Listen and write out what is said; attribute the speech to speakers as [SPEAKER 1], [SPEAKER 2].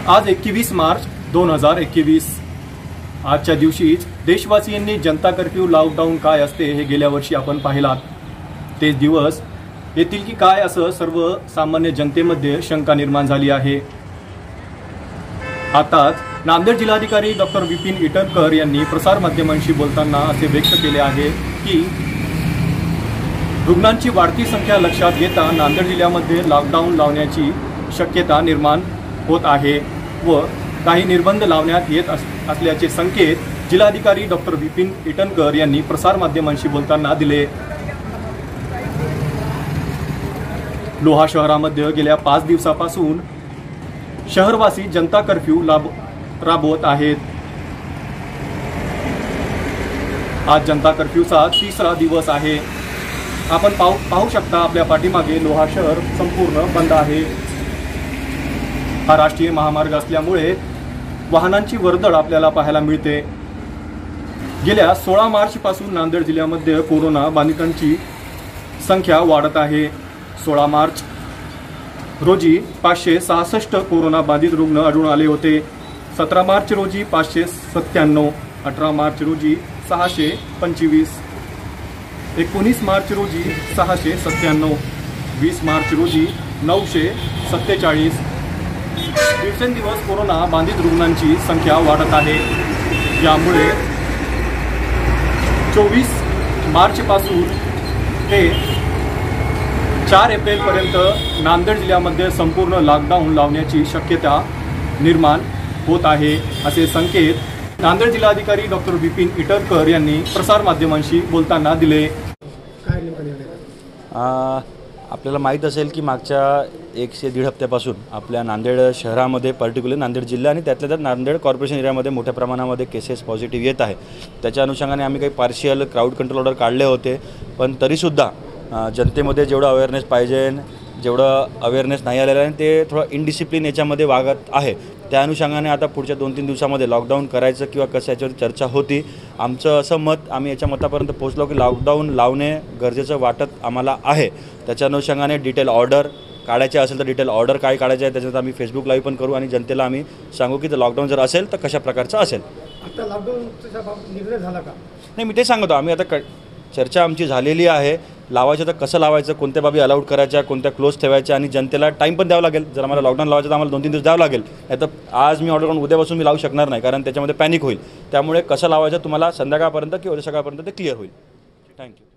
[SPEAKER 1] आज 21 मार्च 2021 आजच्या दिवशीच देशवासियांनी जनता कर्फ्यू लॉकडाऊन काय असते हे गेल्या वर्षी आपण पाहिलात। तेच दिवस येतील की काय असं सर्वसामान्य जनतेमध्ये शंका निर्माण झाली आहे। आताच नांदेड जिल्हाधिकारी डॉक्टर विपिन ईटनकर यांनी प्रसार माध्यमांशी बोलताना असे व्यक्त केले आहे की रुग्णांची वाढती संख्या लक्षात घेता नांदेड जिल्ह्यामध्ये लॉकडाऊन लावण्याची शक्यता निर्माण होत आहे व काही निर्बंध लावण्यात येत असल्याचे संकेत जिल्हाधिकारी डॉक्टर विपिन ईटनकर यांनी प्रसार माध्यमांशी बोलताना दिले। लोहा शहरामध्ये गेल्या 5 दिवसापासून शहरवासी जनता कर्फ्यू राबवत आहेत। आज जनता कर्फ्यूचा 3रा दिवस आहे। आपण पाहू शकता आपल्या पाठीमागे लोहा शहर संपूर्ण बंद आहे। हा राष्ट्रीय महामार्ग असल्यामुळे वाहनांची वर्दळ आपल्याला पाहायला मिळते। गेल्या 16 मार्च पासून नांदेड जिल्ह्यामध्ये कोरोना बाधितांची संख्या वाढत आहे। 16 मार्च रोजी 566 कोरोना बाधित रुग्ण आढळून आले होते। 17 मार्च रोजी 597, 18 मार्च रोजी 625, 19 मार्च रोजी 697, 20 मार्च रोजी 947। दिवसेंदिवस कोरोना बाधित रुग्णांची संख्या वाढत आहे। यामुळे 24 मार्च पासून ते 4 एप्रिल पर्यंत नांदेड जिल्ह्यामध्ये संपूर्ण लॉकडाऊन लावण्याची शक्यता निर्माण होत आहे, असे संकेत नांदेड जिल्हाधिकारी डॉक्टर विपिन ईटनकर यांनी प्रसार माध्यमांशी बोलताना दिले।
[SPEAKER 2] आपल्याला माहीत असेल की मागच्या 1 ते 1.5 हप्त्यापासून आपल्या नांदेड शहरामध्ये पर्टिक्युलर नांदेड जिल्हा आणि त्यातल्या त्यात नांदेड कॉर्पोरेशन एरियामध्ये मोठ्या प्रमाणामध्ये केसेस पॉझिटिव्ह येत आहे। त्याच्या अनुषंगाने आम्ही काही पार्शियल क्राऊड कंट्रोल ऑर्डर काढले होते, पण तरीसुद्धा जनतेमध्ये जेवढं अवेअरनेस पाहिजे जेवढं अवेअरनेस नाही आलेलं आहे ते थोडं इनडिसिप्लिन याच्यामध्ये वागत आहे। त्या अनुषंगाने आता पुढच्या 2-3 दिवसामध्ये लॉकडाऊन करायचं किंवा कसं याच्यावर चर्चा होती। आमचं असं मत आम्ही याच्या मतापर्यंत पोहोचलो की लॉकडाऊन लावणे गरजेचं वाटत आम्हाला आहे। त्याच्या अनुषंगाने डिटेल ऑर्डर काढायचे असेल तर डिटेल ऑर्डर काय काढायचे आहे त्याच्यात आम्ही फेसबुक लाईव्ह पण करू आणि जनतेला आम्ही सांगू की लॉकडाऊन जर असेल तर कशा प्रकारचं असेल।
[SPEAKER 3] आता लॉकडाऊनचा निर्णय झाला का?
[SPEAKER 2] नाही, मी ते सांगतो आम्ही आता चर्चा आमची झालेली आहे। लावायचं तर कसं लावायचं, कोणत्या बाबी अलाउड करायच्या, कोणत्या क्लोज ठेवायच्या आणि जनतेला टाईम पण द्यावा लागेल। जर आम्हाला लॉकडाऊन लावायचं तर आम्हाला 2-3 दिवस द्यावं लागेल। नाही तर आज मी ऑर्डर करून उद्यापासून मी लावू शकणार नाही, कारण त्याच्यामध्ये पॅनिक होईल। त्यामुळे कसं लावायचं तुम्हाला संध्याकाळपर्यंत किंवा उद्या सकाळपर्यंत ते क्लिअर होईल। थँक्यू।